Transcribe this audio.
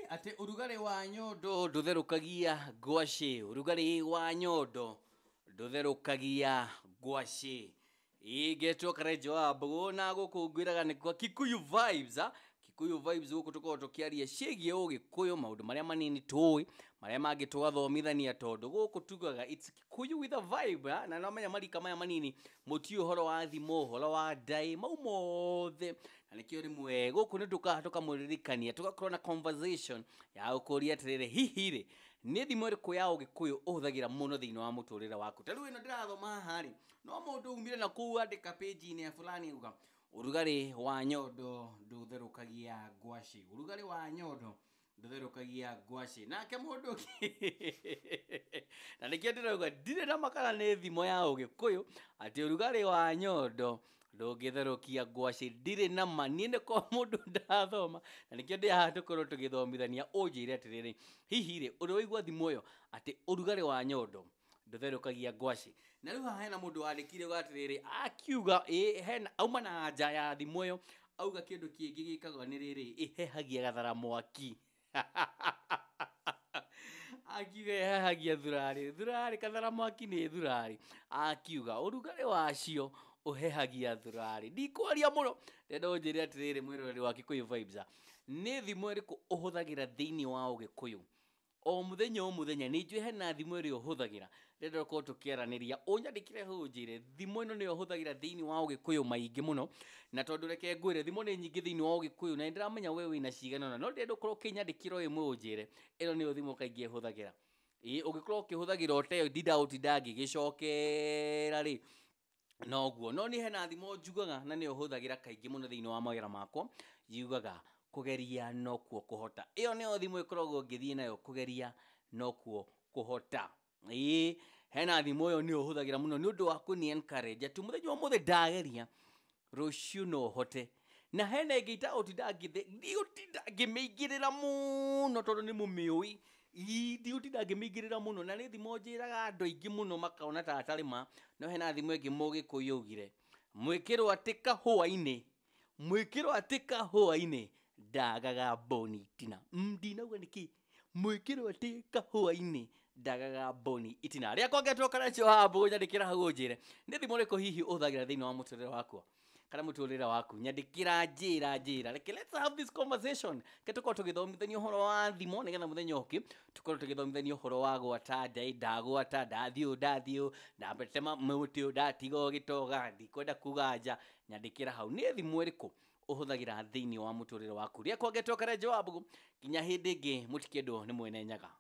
ate urugari wa nyondo ndutherukagia ngwaci, urugari wa nyondo ndutherukagia ngwaci. Igetwo Karejo Wambugu na gukungwiraga ni kwa Kikuyu Vibes, Kikuyu Vibes guku tuko tukiaria ciĩgie Ũgĩkũyũ, maundu maria manini tũĩ, maria mangĩ tũgathomithania tondu guku tugaga it's Kikuyu with a vibe, na no menya marika maya manini muti uhoro wa thimo, uhoro wa ndai, mau mothe na nikio rimwe guku ni tukamũririkania tugakorwo na conversation ya ũkũria atiriri hihi ri ni thimo ĩrĩkũ ya Ũgĩkũyũ ũhũthagĩra mũno thĩinĩ wa mũtũrĩre waku. Ta rĩu ĩno ndĩrathoma haha rĩ, no mũndũ umire na kũu andĩka page-inĩ ya fulani uga urugari wa nyondo ndũtherũkagia ngwaci, urugari wa nyondo ndũtherũkagia ngwaci, nake mũndũ na nikio ndĩrauga ndirĩ na makara nĩ thimo ya Ũgĩkũyũ atĩ urugari wa nyondo ndũngĩtherũkia ngwaci, ndirĩ na ma, niĩ nĩ kwa mũndũ ndathoma na nikio ndĩ haha tũkorwo tũgĩthomithania ũnjĩre atĩrĩrĩ, hihi rĩ ũrĩ waigua thimo ĩyo atĩ urugari wa nyondo ndũtherũkagia ngwaci. Na rĩu haha hena mũndũ wandĩkire atĩrĩrĩ akiuga hena auma na anja ya thimo ĩyo auga kĩndũ kĩngĩ gĩkagwo nĩ rĩrĩ, ĩhehagia gathara mwaki akiuga ĩhehagia thurari, gathara mwaki nĩ thurari, akiuga ũrugari wacio ũhehagia thurari. Ndikwaria mũno, ndenda ũnjĩre atĩrĩrĩ mwĩroreri wa Kikuyu Vibes, nĩ thimo ĩrĩkũ ũhũthagĩra thĩinĩ wa Ũgĩkũyũ o mũthenya o mũthenya? Nĩ njũĩ hena thimo ĩrĩa ũhũthagĩra, ndenda gũkorwo tũkĩaranĩria, ũnyandĩkĩre hau ũnjĩre thimo ĩno nĩyo ũhũthagĩra thĩinĩ wa Ũgĩkũyũ maingĩ mũno. Na tondũ reke ngwĩre thimo nĩ nyingĩ thĩinĩ wa Ũgĩkũyũ na nĩndĩramenya we wĩna cigana ũna, no ndenda ũkorwo ũkĩnyandĩkĩra o ĩmwe ũnjĩre ĩno nĩyo thimo kaingĩ ũhũthagĩra. Ũngĩkorwo ũkĩhũthagĩra o ta ĩyo ndinda ngĩgĩcokera rĩ, noguo. No niĩ hena thimo njugaga na nĩyo hũthagĩra kaingĩ mũno thĩinĩ wa mawĩra makwa, yugaga kũgeria nokuo kũhota. Ĩyo nĩyo thimo ĩkoragwo ngĩthiĩ nayo, kũgeria nokuo kũhota. Hena thimo ĩyo nĩyo hũthagĩra mũno nĩ ũndũ wa kũni encourage atĩ mũthenya ũmũthĩ ndageria, rũciũ no hote. Na hena ĩngĩ itagũtinda ngĩmĩingĩrĩra mũno tondũ nĩ mũmĩũĩ, ndigũtinda ngĩmĩingĩrĩra mũno, na nĩ thimo njĩraga andũ aingĩ mũno makona ta atarĩ ma. No hena thimo ĩngĩ Mũgĩkũyũ augire, mwĩkĩrwo atĩ kahũa-inĩ, mwĩkĩrwo atĩ kahũa-inĩ ndagaga mboni itina. Ndinauga nĩkĩ, mwĩkĩrwo atĩ kahũa-inĩ ndagaga mboni itina. Rĩakwa ngetwo Karejo Wambugu, nyandĩkĩra hau ũnjĩre nĩ thimo ĩrĩkũ hihi ũhũthagĩra thĩinĩ wa mũtũrĩre wakwa kana mũtũrĩre waku, nyandĩkĩra njĩra. Reke let's have this conversation, ke tũkorwo tũgĩthomithania ũhoro wa thimo nĩgetha mũthenya ũngĩ tũkorwo tũgĩthomithania ũhoro wa gwata ndai, ndagwata, ndathiũ, ndatema mũtĩ ũyũ, ndatiga ũgĩtoga, ndikwenda kuga nja. Nyandĩkĩra hau nĩ thimo ĩrĩkũ ũhũthagĩra thĩinĩ wa mũtũrĩre waku. Rĩakwa ngetwo Karejo Wambugu, nginya hĩndĩ ĩngĩ mũtikendwo nĩ mwene nyaga.